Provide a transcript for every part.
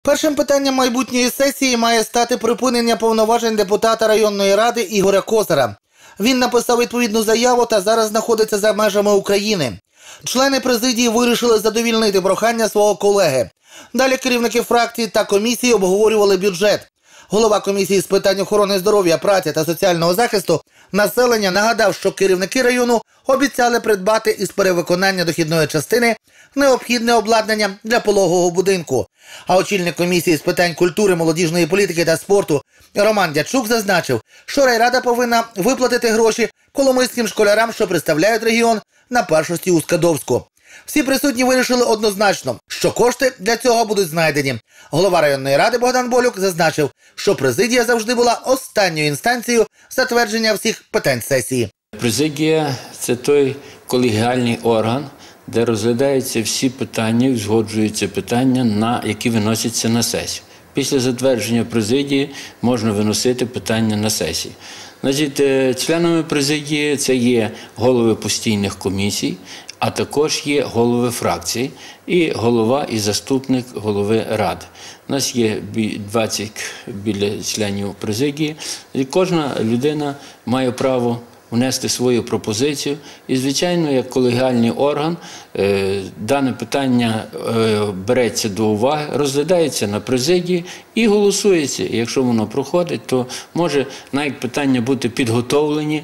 Першим питанням майбутньої сесії має стати припинення повноважень депутата районної ради Ігоря Козира. Він написав відповідну заяву та зараз знаходиться за межами України. Члени президії вирішили задовільнити прохання свого колеги. Далі керівники фракцій та комісії обговорювали бюджет. Голова комісії з питань охорони здоров'я, праці та соціального захисту населення нагадав, що керівники району обіцяли придбати із перевиконання дохідної частини необхідне обладнання для пологового будинку. А очільник комісії з питань культури, молодіжної політики та спорту Роман Дячук зазначив, що райрада повинна виплатити гроші коломийським школярам, що представляють регіон на першості у Скадовську. Всі присутні вирішили однозначно, що кошти для цього будуть знайдені. Голова районної ради Богдан Болюк зазначив, що президія завжди була останньою інстанцією затвердження всіх питань сесії. Президія – це той колегіальний орган, де розглядаються всі питання, узгоджуються питання, які виносяться на сесію. Після затвердження президії можна виносити питання на сесії. Значить, членами президії це є голови постійних комісій, а також є голови фракцій і голова і заступник голови ради. У нас є 20 біля членів президії, і кожна людина має право внести свою пропозицію. І, звичайно, як колегіальний орган, дане питання береться до уваги, розглядається на президії і голосується. І якщо воно проходить, то може навіть питання бути підготовлені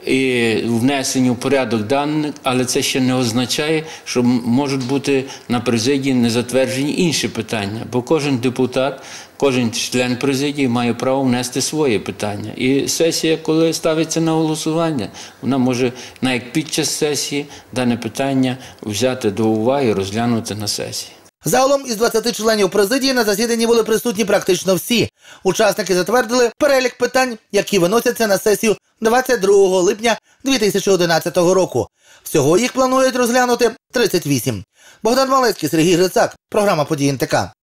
і внесені в порядок денний, але це ще не означає, що можуть бути на президії не затверджені інші питання, бо кожен депутат, кожен член президії має право внести своє питання. І сесія, коли ставиться на голосування, вона може навіть під час сесії дане питання взяти до уваги і розглянути на сесії. Загалом із 20 членів президії на засіданні були присутні практично всі. Учасники затвердили перелік питань, які виносяться на сесію 22 липня 2011 року. Всього їх планують розглянути 38. Богдан Малецький, Сергій Грицак. Програма «Події НТК».